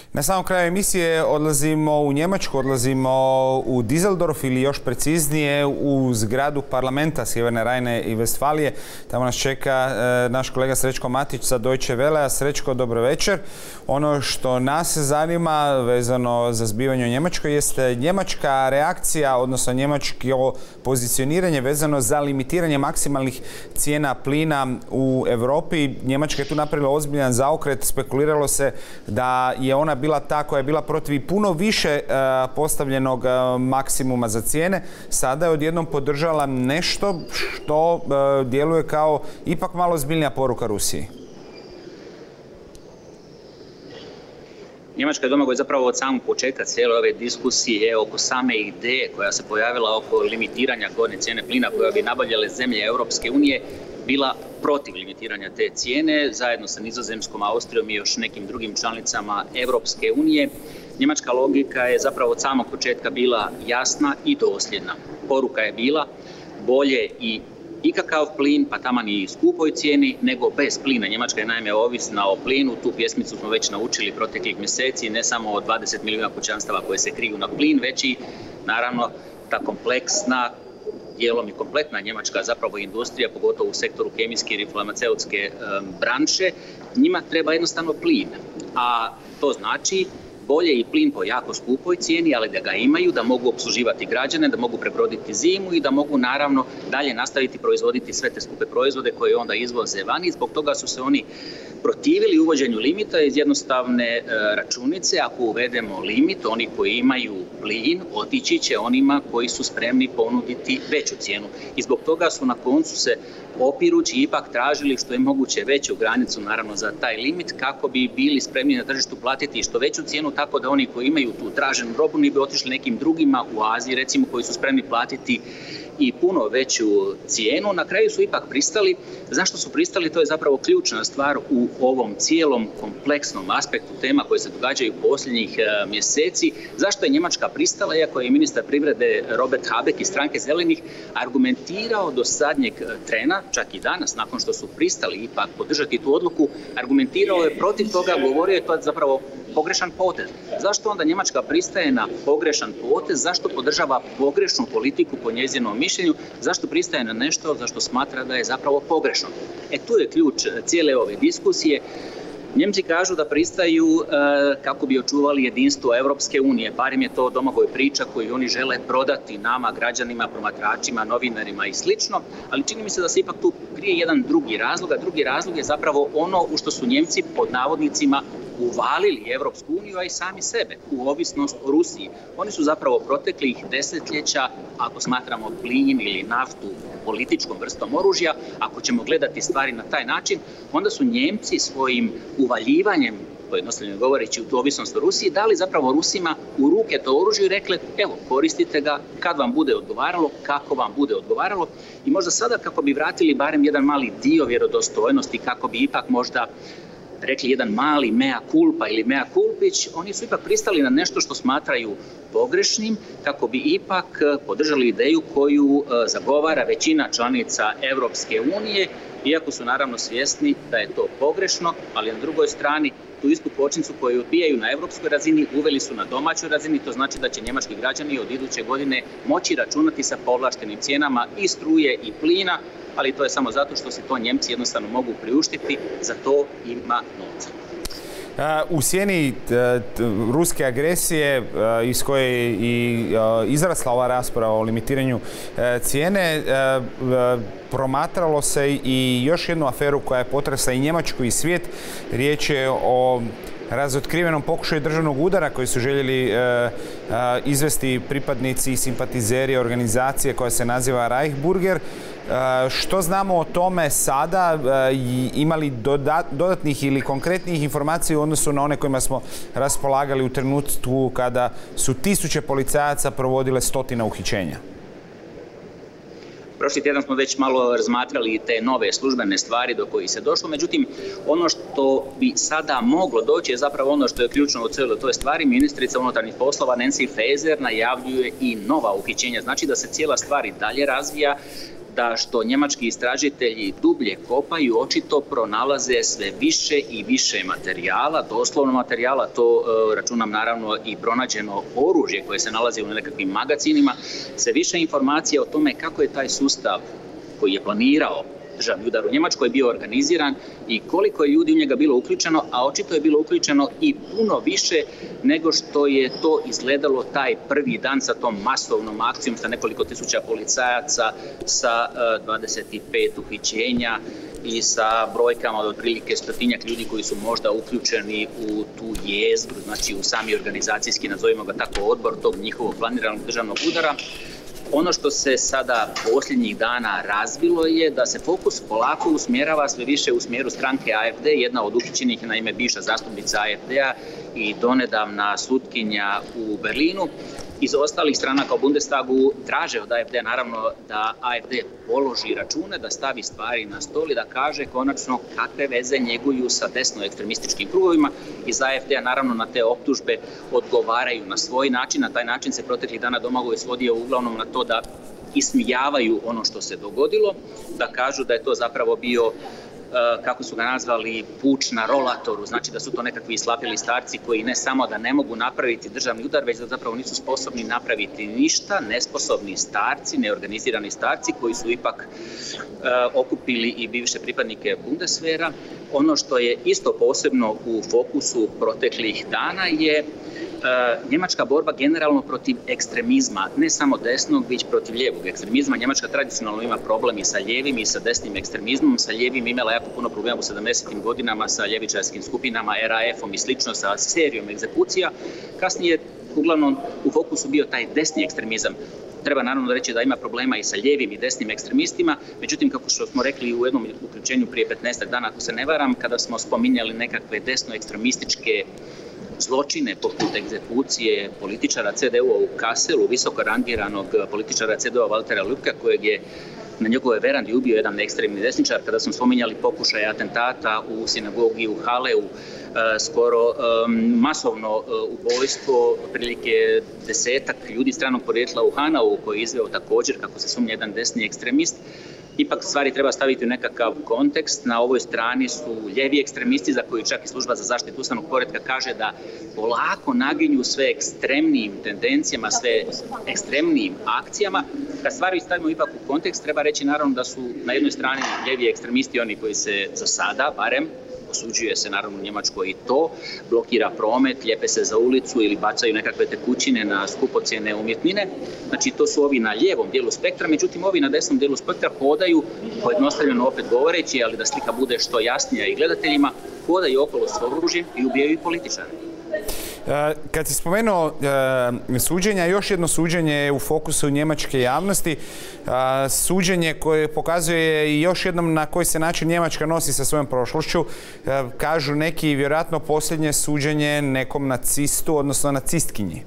Na samom kraju emisije odlazimo u Njemačku, odlazimo u Düsseldorf ili još preciznije u zgradu parlamenta Sjeverne Rajne i Vestfalije. Tamo nas čeka naš kolega Srećko Matić sa Deutsche Wellea. Srećko, dobro večer. Ono što nas zanima vezano za zbivanje u Njemačkoj jeste njemačka reakcija, odnosno njemačko pozicioniranje vezano za limitiranje maksimalnih cijena plina u Europi. Njemačka je tu napravila ozbiljan zaokret. Spekuliralo se da je ona bila ta koja je bila protiv puno više postavljenog maksimuma za cijene. Sada je odjednom podržala nešto što djeluje kao ipak malo ozbiljnija poruka Rusiji. Njemačka je Domagoj zapravo od samog početka cijele ove diskusije oko same ideje koja se pojavila oko limitiranja gornje cijene plina koja bi nabavljale zemlje Europske unije bila protiv limitiranja te cijene, zajedno sa Nizozemskom, Austrijom i još nekim drugim članicama Europske unije. Njemačka logika je zapravo od samog početka bila jasna i dosljedna. Poruka je bila bolje i ikakav plin, pa taman i skupoj cijeni, nego bez plina. Njemačka je naime ovisna o plinu, tu pjesmicu smo već naučili proteklih mjeseci, ne samo od 20 milijuna kućanstava koje se kriju na plin, već i naravno ta kompleksna, dijelom i kompletna njemačka zapravo industrija, pogotovo u sektoru kemijske i farmaceutske branše, njima treba jednostavno plin. A to znači bolje i plin po jako skupoj cijeni, ali da ga imaju, da mogu opsluživati građane, da mogu prebroditi zimu i da mogu naravno dalje nastaviti proizvoditi sve te skupe proizvode koje onda izvoze vani. Zbog toga su se oni protivili uvođenju limita iz jednostavne računice. Ako uvedemo limit, oni koji imaju plin otići će onima koji su spremni ponuditi veću cijenu. I zbog toga su na koncu se opirući ipak tražili što je moguće veću granicu naravno za taj limit kako bi bili spremni na tržištu platiti što veću cijenu, tako da oni koji imaju tu traženu robu ne bi otišli nekim drugima u Aziji recimo koji su spremni platiti i puno veću cijenu. Na kraju su ipak pristali. Zašto su pristali? To je zapravo ključna stvar u ovom cijelom kompleksnom aspektu tema koje se događaju posljednjih mjeseci. Zašto je Njemačka pristala, iako je ministar privrede Robert Habeck iz stranke Zelenih argumentirao do zadnjeg trena, čak i danas, nakon što su pristali ipak podržati tu odluku, argumentirao je protiv toga, govorio je to zapravo pogrešan potez. Zašto onda Njemačka pristaje na pogrešan potez? Zašto podržava pogrešnu politiku po njezinom mišljenju? Zašto pristaje na nešto zašto smatra da je zapravo pogrešno? Tu je ključ cijele ove diskusije. Njemci kažu da pristaju kako bi očuvali jedinstvo Europske unije. Barem je to Domagoj priča koju oni žele prodati nama, građanima, promatračima, novinarima i slično. Ali čini mi se da se ipak tu krije jedan drugi razlog, a drugi razlog je zapravo ono u što su Njemci pod navodnicima uvalili Europsku uniju, a i sami sebe, u ovisnost o Rusiji. Oni su zapravo proteklih desetljeća, ako smatramo plin ili naftu političkom vrstom oružja, ako ćemo gledati stvari na taj način, onda su Njemci svojim uvaljivanjem, pojednostavljeno govoreći, u tu ovisnost o Rusiji, dali zapravo Rusima u ruke to oružje i rekli, evo, koristite ga kad vam bude odgovaralo, kako vam bude odgovaralo i možda sada kako bi vratili barem jedan mali dio vjerodostojnosti, kako bi ipak možda rekli jedan mali mea culpa ili mea culpić, oni su ipak pristali na nešto što smatraju pogrešnim kako bi ipak podržali ideju koju zagovara većina članica Europske unije, iako su naravno svjesni da je to pogrešno, ali na drugoj strani tu istu kočnicu koju odbijaju na europskoj razini uveli su na domaćoj razini, to znači da će njemački građani od iduće godine moći računati sa povlaštenim cijenama i struje i plina, ali to je samo zato što se to Njemci jednostavno mogu priuštiti, za to ima novca. U sjeni ruske agresije iz koje je i izrasla ova rasprava o limitiranju cijene, promatralo se i još jednu aferu koja je potresla i Njemačku i svijet. Riječ je o razotkrivenom pokušaju državnog udara koji su željeli izvesti pripadnici i simpatizeri organizacije koja se naziva Reichsbürger. Što znamo o tome sada? Ima li dodatnih ili konkretnih informacija u odnosu na one kojima smo raspolagali u trenutku kada su tisuće policajaca provodile stotine uhićenja? Prošli tjedan smo već malo razmatrali te nove službene stvari do kojih se došlo, međutim ono što bi sada moglo doći je zapravo ono što je ključno u cijeloj toj stvari. Ministrica unutarnjih poslova Nancy Faeser najavljuje i nova uhićenja, znači da se cijela stvar i dalje razvija. da što njemački istražitelji dublje kopaju, očito pronalaze sve više i više materijala, doslovno materijala, to računam naravno i pronađeno oružje koje se nalazi u nekakvim magazinima, sve više informacija o tome kako je taj sustav koji je planirao državni udar u Njemačkoj bio organiziran i koliko je ljudi u njega bilo uključeno, a očito je bilo uključeno i puno više nego što je to izgledalo taj prvi dan sa tom masovnom akcijom sa nekoliko tisuća policajaca, sa 25 uhićenja i sa brojkama od otprilike 100-tinjak ljudi koji su možda uključeni u tu jezgru, znači u sami organizacijski, nazovimo ga tako, odbor tog njihovog planiranog državnog udara. Ono što se sada posljednjih dana razvilo je da se fokus polako usmjerava sve više u smjeru stranke AfD, jedna od uhićenih, naime bivša zastupnica AfD-a i donedavna sutkinja u Berlinu. Iz ostalih stranaka u Bundestagu traže od AfD naravno da AfD položi račune, da stavi stvari na stol i da kaže konačno kakve veze njeguju sa desno ekstremističkim krugovima. Iz AfD-a naravno na te optužbe odgovaraju na svoj način. Na taj način se proteklih dana Domagoj svodio uglavnom na to da ismijavaju ono što se dogodilo, da kažu da je to zapravo bio, kako su ga nazvali, puč na rolatoru, znači da su to nekakvi slapili starci koji ne samo da ne mogu napraviti državni udar, već da zapravo nisu sposobni napraviti ništa, nesposobni starci, neorganizirani starci koji su ipak okupili i bivše pripadnike Bundeswehra. Ono što je isto posebno u fokusu proteklih dana je njemačka borba generalno protiv ekstremizma, ne samo desnog, već protiv lijevog ekstremizma. Njemačka tradicionalno ima problem i sa lijevim i sa desnim ekstremizmom. Sa lijevim imala jako puno problema u 70. godinama sa ljevičarskim skupinama, RAF-om i slično, sa serijom egzekucija. Kasnije uglavnom u fokusu bio taj desni ekstremizam. Treba naravno reći da ima problema i sa lijevim i desnim ekstremistima, međutim, kako što smo rekli u jednom uključenju prije 15 dana, ako se ne varam, kada smo spominjali nekakve desno ekstremističke zločine poput egzekucije političara CDU-a u Kasselu, visoko rangiranog političara CDU-a Waltera Lübcka, kojeg je na njegove verandi ubio jedan ekstremni desničar, kada smo spominjali pokušaje atentata u sinagogi u Haleu, skoro masovno ubojstvo, prilike 10-ak ljudi stranog porijekla u Hanau, koji je izveo također, kako se sumnja, jedan desni ekstremist. Ipak stvari treba staviti u nekakav kontekst. Na ovoj strani su lijevi ekstremisti za koji čak i služba za zaštitu ustavnog poretka kaže da polako naginju sve ekstremnijim tendencijama, sve ekstremnijim akcijama. Kad stvari stavimo ipak u kontekst, treba reći naravno da su na jednoj strani lijevi ekstremisti oni koji se za sada, barem, osuđuje se naravno u Njemačkoj i to, blokira promet, lijepe se za ulicu ili bacaju nekakve tekućine na skupocjene umjetnine. Znači to su ovi na lijevom dijelu spektra, međutim ovi na desnom dijelu spektra hodaju, pojednostavljeno opet govoreći, ali da slika bude što jasnija i gledateljima, hodaju okolo s oružjem i ubijaju i političare. Kad si spomenuo suđenja, još jedno suđenje je u fokusu njemačke javnosti. Suđenje koje pokazuje i još jednom na koji se način Njemačka nosi sa svojom prošlošću. Kažu neki vjerojatno posljednje suđenje nekom nacistu, odnosno nacistkinji.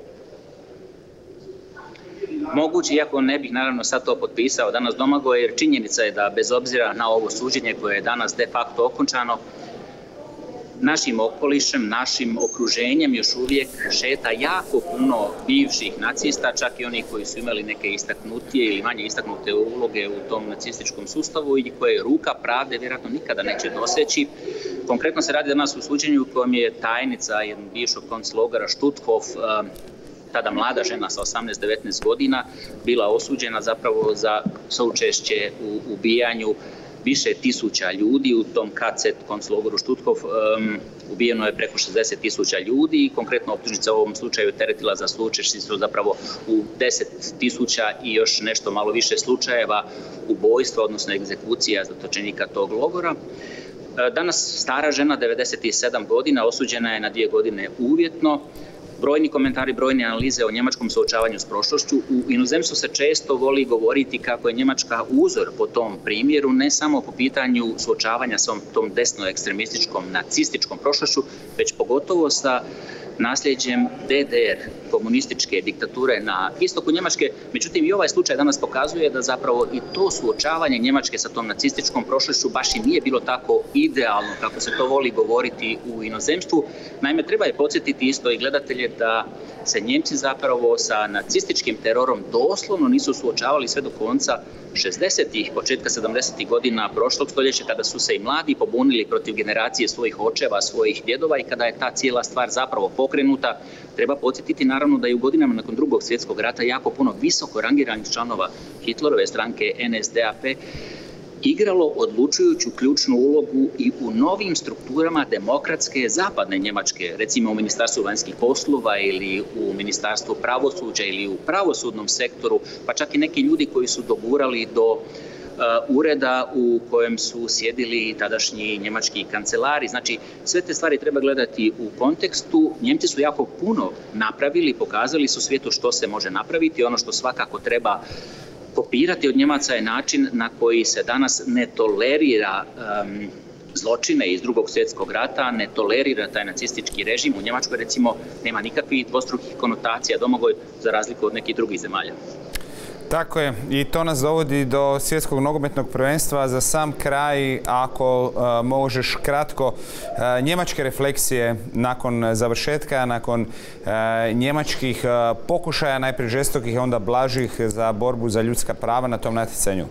Moguće, iako ne bih naravno sad to potpisao danas Domagoj, jer činjenica je da bez obzira na ovo suđenje koje je danas de facto okončano, našim okolišem, našim okruženjem još uvijek šeta jako puno bivših nacista, čak i onih koji su imali neke istaknutije ili manje istaknute uloge u tom nacističkom sustavu i koje ruka pravde vjerojatno nikada neće doseći. Konkretno se radi danas o suđenju u kojem je tajnica jednog bivšeg konclogora Stutthof, tada mlada žena sa 18-19 godina, bila osuđena zapravo za saučešće u ubijanju više tisuća ljudi. U tom KZ konclogoru Stutthof ubijeno je preko 60.000 ljudi i konkretno optužnica u ovom slučaju teretila za saučešće zapravo u 10.000 i još nešto malo više slučajeva ubojstva, odnosno egzekucija zatočenika tog logora. Danas stara žena, 97 godina, osuđena je na 2 godine uvjetno. Brojni komentari, brojne analize o njemačkom suočavanju s prošlošću. U inozemstvu se često voli govoriti kako je Njemačka uzor po tom primjeru, ne samo po pitanju suočavanja sa tom desno ekstremističkom, nacističkom prošlošću, već pogotovo sa nasljeđem DDR, komunističke diktature na istoku Njemačke. Međutim, i ovaj slučaj danas pokazuje da zapravo i to suočavanje Njemačke sa tom nacističkom prošlošću baš i nije bilo tako idealno kako se to voli govoriti u inozemstvu. Naime, treba je podsjetiti isto i gledatelje da se Njemci zapravo sa nacističkim terorom doslovno nisu suočavali sve do konca 60-ih, početka 70-ih godina prošlog stoljeća, kada su se i mladi pobunili protiv generacije svojih očeva, svojih djedova i kada je ta cijela stvar zapravo pokrenuta. Treba podsjetiti naravno da je u godinama nakon Drugog svjetskog rata jako puno visoko rangiranih članova Hitlerove stranke NSDAP igralo odlučujuću ključnu ulogu i u novim strukturama demokratske zapadne Njemačke, recimo u Ministarstvu vanjskih poslova ili u Ministarstvu pravosuđa ili u pravosudnom sektoru, pa čak i neki ljudi koji su dogurali do ureda u kojem su sjedili tadašnji njemački kancelari. Znači, sve te stvari treba gledati u kontekstu. Njemci su jako puno napravili, pokazali su svijetu što se može napraviti. Ono što svakako treba kopirati od Njemaca je način na koji se danas ne tolerira zločine iz Drugog svjetskog rata, ne tolerira taj nacistički režim. U Njemačkoj, recimo, nema nikakvih dvostrukih konotacija, Domagoj, za razliku od nekih drugih zemalja. Tako je, i to nas dovodi do svjetskog nogometnog prvenstva. Za sam kraj, ako možeš kratko, njemačke refleksije nakon završetka, nakon njemačkih pokušaja, najprije žestokih, onda blažih za borbu za ljudska prava na tom natjecanju.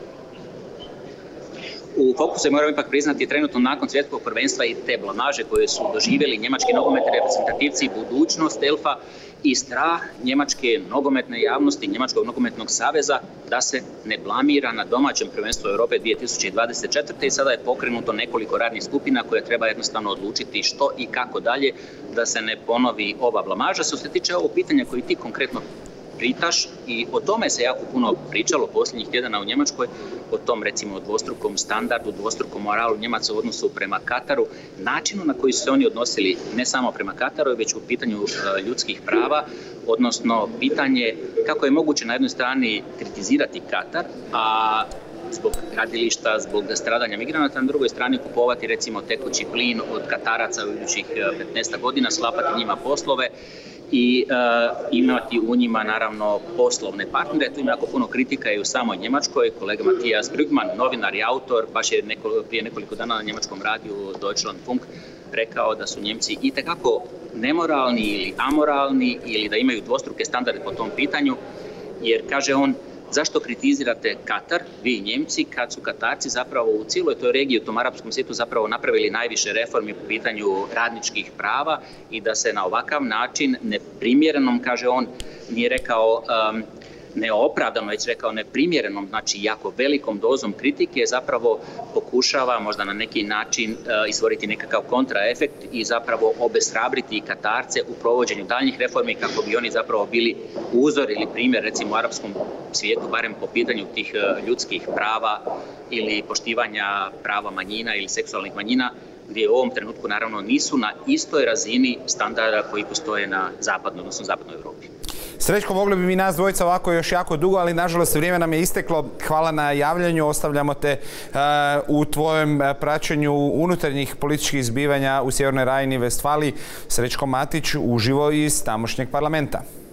U fokusu moramo ipak priznati trenutno nakon svjetskog prvenstva i te blamaže koje su doživjeli njemački nogometni reprezentativci, budućnost Elfa i strah njemačke nogometne javnosti, Njemačkog nogometnog saveza da se ne blamira na domaćem prvenstvu Europe 2024. I sada je pokrenuto nekoliko radnih skupina koje treba jednostavno odlučiti što i kako dalje da se ne ponovi ova blamaža. Što se tiče ovog pitanja koji ti konkretno pitaš, i o tome se jako puno pričalo posljednjih tjedana u Njemačkoj, o tom recimo dvostrukom standardu, dvostrukom moralu Njemaca u odnosu prema Kataru, načinu na koji su se oni odnosili ne samo prema Kataru, već u pitanju ljudskih prava, odnosno pitanje kako je moguće na jednoj strani kritizirati Katar, a zbog gradilišta, zbog stradanja migranata, na drugoj strani kupovati recimo tekući plin od Kataraca u idućih 15 godina, sklapati njima poslove i imati u njima naravno poslovne partnere. Tu ima jako puno kritika i u samoj Njemačkoj. Kolega Matthias Brügmann, novinar i autor, baš je prije nekoliko dana na njemačkom radiju Deutschlandfunk rekao da su Njemci itekako nemoralni ili amoralni ili da imaju dvostruke standarde po tom pitanju, jer kaže on, zašto kritizirate Katar, vi Njemci, kad su Katarci zapravo u cijeloj toj regiji, u tom arapskom svijetu zapravo napravili najviše reformi po pitanju radničkih prava i da se na ovakav način neprimjerenom, kaže on, nije rekao neopravdano, već rekao neprimjerenom, znači jako velikom dozom kritike zapravo pokušava možda na neki način izvoriti nekakav kontraefekt i zapravo obeshrabriti Katarce u provođenju daljnjih reformi kako bi oni zapravo bili uzor ili primjer recimo u arapskom svijetu, barem po pitanju tih ljudskih prava ili poštivanja prava manjina ili seksualnih manjina, gdje u ovom trenutku naravno nisu na istoj razini standarda koji postoje na zapadnoj, odnosno zapadnoj Europi. Srećko, mogli bi mi nas dvojica ovako još jako dugo, ali nažalost vrijeme nam je isteklo. Hvala na javljanju, ostavljamo te u tvojem praćenju unutarnjih političkih zbivanja u Sjevernoj Rajni i Vestfaliji. Srećko Matić, uživo iz tamošnjeg parlamenta.